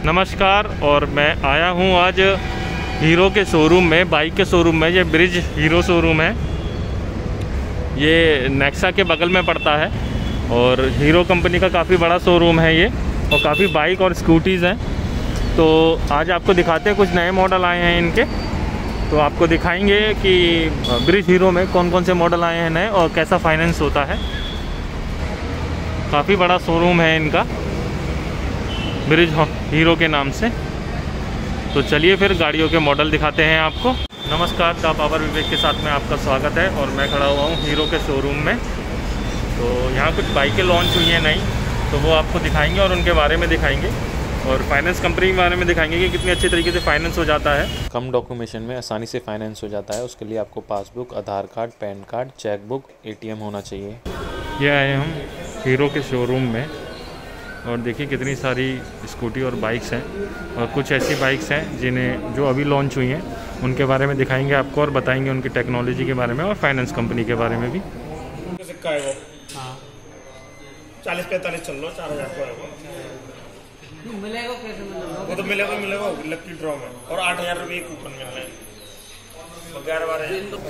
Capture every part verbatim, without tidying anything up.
नमस्कार। और मैं आया हूँ आज हीरो के शोरूम में, बाइक के शोरूम में। ये ब्रिज हीरो शोरूम है, ये नेक्सा के बगल में पड़ता है और हीरो कंपनी का काफ़ी बड़ा शोरूम है ये, और काफ़ी बाइक और स्कूटीज़ हैं। तो आज आपको दिखाते हैं, कुछ नए मॉडल आए हैं इनके, तो आपको दिखाएंगे कि ब्रिज हीरो में कौन कौन से मॉडल आए हैं नए और कैसा फाइनेंस होता है। काफ़ी बड़ा शोरूम है इनका, ब्रिज हीरो के नाम से। तो चलिए फिर गाड़ियों के मॉडल दिखाते हैं आपको। नमस्कार, द पावर विवेक के साथ में आपका स्वागत है और मैं खड़ा हुआ हूँ हीरो के शोरूम में। तो यहाँ कुछ बाइकें लॉन्च हुई हैं नई, तो वो आपको दिखाएंगे और उनके बारे में दिखाएंगे और फाइनेंस कंपनी के बारे में दिखाएंगे कि कितने अच्छे तरीके से फाइनेंस हो जाता है। कम डॉक्यूमेंटेशन में आसानी से फाइनेंस हो जाता है। उसके लिए आपको passbook, Aadhaar card, PAN card, chequebook, ATM होना चाहिए। ये आए हम हीरो के शोरूम में और देखिए कितनी सारी स्कूटी और बाइक्स हैं, और कुछ ऐसी बाइक्स हैं जिन्हें जो अभी लॉन्च हुई हैं उनके बारे में दिखाएंगे आपको और बताएंगे उनकी टेक्नोलॉजी के बारे में और फाइनेंस कंपनी के बारे में भी। सिक्का है वो, हाँ चालीस पैंतालीस चल लो, चार हजार को है वो। मिलेगा कैसे मिलेगा? वो तो मिलेगा मिलेगा लकी ड्रॉ में, और आठ हजार रुपये कूपन मिल रहे हैं ग्यारह बारह।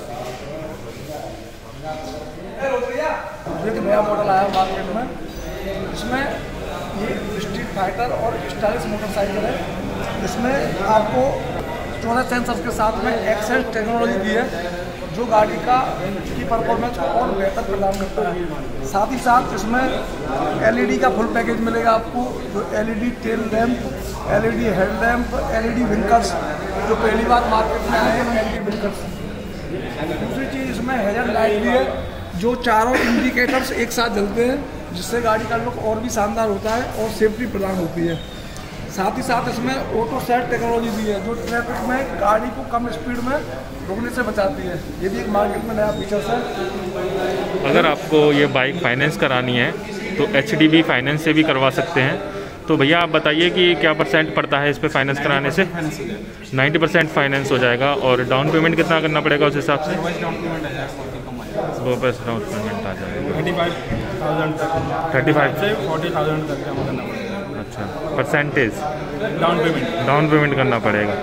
एक नया मॉडल आया मार्केट में, इसमें ये स्ट्रीट फाइटर और स्टाइलिश मोटरसाइकिल है। इसमें आपको चौदह सेंसर्स के साथ में एक्सेंट टेक्नोलॉजी दी है जो गाड़ी का की परफॉर्मेंस को और बेहतर प्रदान करता है। साथ ही साथ इसमें एलईडी का फुल पैकेज मिलेगा आपको, जो LED tail lamp, LED head lamp, LED winkers, जो पहली बार मार्केट में आए हैं एलईडी विंकर्स। दूसरी चीज़ इसमें हेडर लाइट भी है, जो चारों इंडिकेटर्स एक साथ जलते हैं, जिससे गाड़ी का लुक और भी शानदार होता है और सेफ्टी प्रदान होती है। साथ ही साथ इसमें ऑटो सेट टेक्नोलॉजी भी है, जो ट्रैफिक में गाड़ी को कम स्पीड में रुकने से बचाती है। ये भी एक मार्केट में नया फीचर्स है। अगर आपको ये बाइक फाइनेंस करानी है तो एच डी बी फाइनेंस से भी करवा सकते हैं। तो भैया आप बताइए कि क्या परसेंट पड़ता है इस पर फाइनेंस कराने से? नाइन्टी परसेंट फाइनेंस हो जाएगा। और डाउन पेमेंट कितना करना पड़ेगा उस हिसाब से? वो बस डाउन पेमेंट आ जाएगा थर्टी फाइव थाउजेंड तक, थर्टी फाइव से फोर्टी थाउजेंड तक जमा करना पड़ेगा। अच्छा, percentage down payment down payment करना पड़ेगा।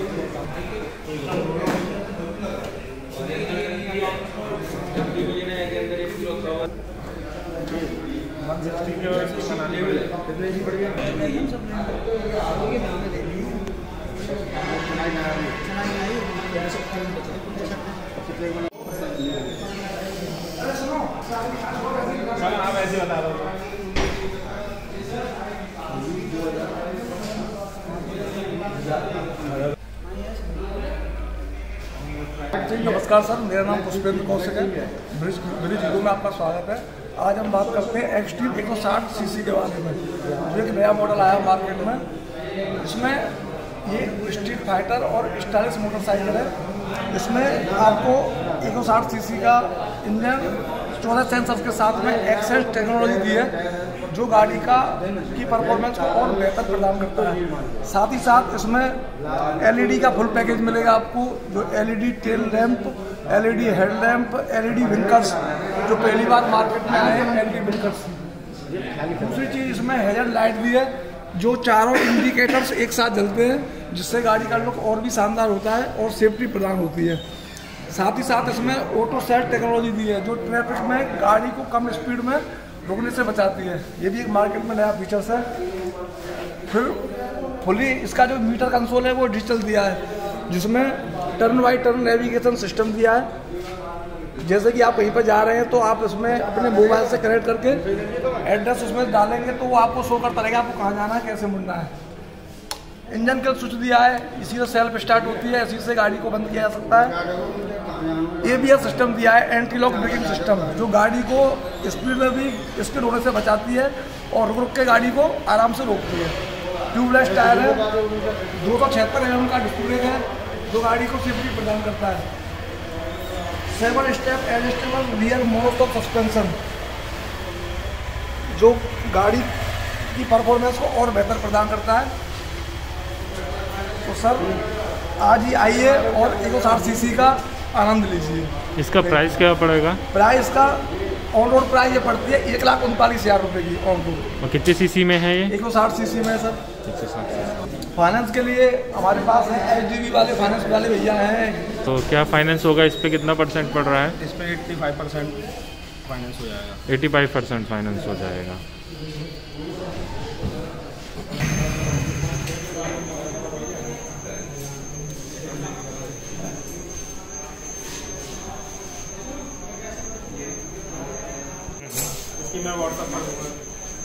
नमस्कार सर, मेरा नाम पुष्पेंद्र कौशिक है। ब्रिज ब्रिज हीरो में आपका स्वागत है। आज हम बात करते हैं एक्सट्रीम एक सौ साठ सीसी के बारे में, जो एक नया मॉडल आया मार्केट में। इसमें ये स्ट्रीट फाइटर और स्टाइलिश मोटरसाइकिल है। इसमें आपको एक सौ साठ सीसी का इंजन चौदह सेंसर्स के साथ में एक्सेंट टेक्नोलॉजी दी है, जो गाड़ी का की परफॉर्मेंस को और बेहतर प्रदान करता है। साथ ही साथ इसमें एलईडी का फुल पैकेज मिलेगा आपको, जो LED tail lamp, LED head lamp, LED winkers, जो पहली बार मार्केट में आए हैं एलईडी विंकर्स। दूसरी चीज़ इसमें हेडर लाइट भी है, जो चारों इंडिकेटर्स एक साथ जलते हैं, जिससे गाड़ी का लुक और भी शानदार होता है और सेफ्टी प्रदान होती है। साथ ही साथ इसमें ऑटो सेट टेक्नोलॉजी दी है, जो ट्रैफिक में गाड़ी को कम स्पीड में रुकने से बचाती है। ये भी एक मार्केट में नया फीचर्स है। फिर फुली इसका जो मीटर कंसोल है वो डिजिटल दिया है, जिसमें turn by turn navigation system दिया है। जैसे कि आप कहीं पर जा रहे हैं तो आप इसमें अपने मोबाइल से कनेक्ट करके एड्रेस उसमें डालेंगे तो वो आपको शो करता रहेगा आपको कहाँ जाना है, कैसे मुड़ना है। इंजन का स्विच दिया है, इसी से सेल्फ स्टार्ट होती है, इसी से गाड़ी को बंद किया जा सकता है। ए बी एस सिस्टम दिया है, एंटी लॉक ब्रेकिंग सिस्टम, जो गाड़ी को स्पीड में भी स्पीड होने से बचाती है और रुक रुक के गाड़ी को आराम से रोकती है। ट्यूबलेस टायर है, दो सौ छिहत्तर एम एम का डिस्प्ले है, जो गाड़ी को सेफ्टी प्रदान करता है। Seven step adjustable rear monoshock suspension, जो गाड़ी की परफॉर्मेंस को और बेहतर प्रदान करता है। तो सर आज ही आइए और एक सौ साठ सीसी का आनंद लीजिए। इसका प्राइस क्या पड़ेगा? प्राइस का ऑन रोड प्राइस ये पड़ती है एक लाख उनतालीस हज़ार रुपये की ऑन रोड। और कितने सीसी में है ये? एक सौ साठ सीसी में है सर। एक सौ साठ सीसी। फाइनेंस के लिए हमारे पास है एच डी बी वाले फाइनेंस वाले भैया हैं। तो क्या फाइनेंस होगा इस पे, कितना परसेंट पड़ रहा है? इस पर एट्टी फाइव परसेंट फाइनेंस हो जाएगा। एटी फाइव परसेंट फाइनेंस हो जाएगा। इसकी मैं व्हाट्सएप कर दूँगा।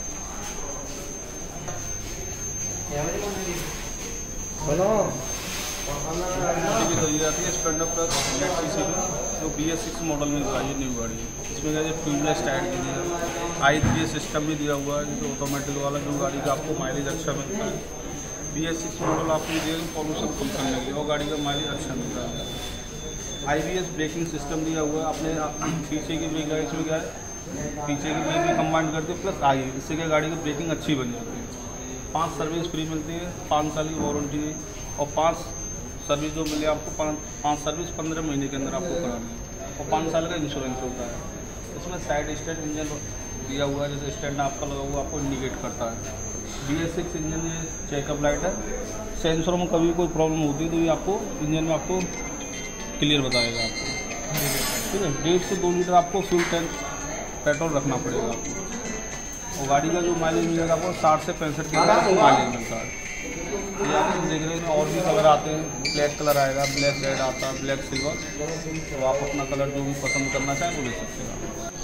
की तो ये आती है स्प्लेंडर प्लस नेट सीसी जो बी एस सिक्स मॉडल में आई है न्यू गाड़ी है। इसमें क्या ट्यूबलेस टायर भी दिया, आई थ्री सिस्टम भी दिया हुआ है जो ऑटोमेटिक वाला, जो गाड़ी का आपको माइलेज अच्छा मिलता है। बी एस सिक्स मॉडल आपको दिया पॉल्यूशन कम करने लगी और गाड़ी का माइलेज अच्छा मिलता है। I B S braking system दिया हुआ है, अपने पीछे की ब्रेक इसमें क्या है, पीछे की ब्रेक भी कंबाइंड करते हैं प्लस आई, इससे क्या गाड़ी की ब्रेकिंग अच्छी बन जाती है। पाँच सर्विस फ्री मिलती है, पाँच साल की वारंटी है और पाँच सर्विस जो मिले आपको पाँच पाँच सर्विस पंद्रह महीने के अंदर आपको करानी है और पाँच साल का इंश्योरेंस होता है। इसमें साइड स्टैंड इंजन दिया हुआ है, जैसे स्टैंड आपका लगा हुआ आपको इंडिकेट करता है। बी एस सिक्स इंजन ये चेकअप लाइट है, सेंसरों में कभी कोई प्रॉब्लम होती है तो ये आपको इंजन में आपको क्लियर बताएगा आपको, ठीक है। डेढ़ से दो लीटर आपको फ्यूल टैंक पेट्रोल रखना पड़ेगा आपको और गाड़ी का जो माइलेज मिलेगा आपको साठ से पैंसठ के आपको माइलेज मिलता है। ये आप देख रहे हैं और भी कलर आते हैं, ब्लैक कलर आएगा, ब्लैक रेड आता है, ब्लैक सिल्वर, तो आप अपना कलर जो भी पसंद करना चाहें वो ले सकते हैं।